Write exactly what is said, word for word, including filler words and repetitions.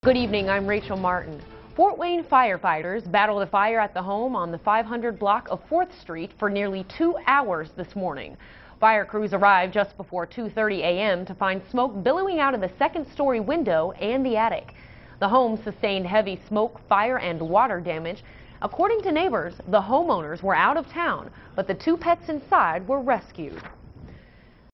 Good evening, I'm Rachel Martin. Fort Wayne firefighters battled a fire at the home on the five hundred block of fourth street for nearly two hours this morning. Fire crews arrived just before two thirty a m to find smoke billowing out of the second-story window and the attic. The home sustained heavy smoke, fire, and water damage. According to neighbors, the homeowners were out of town, but the two pets inside were rescued.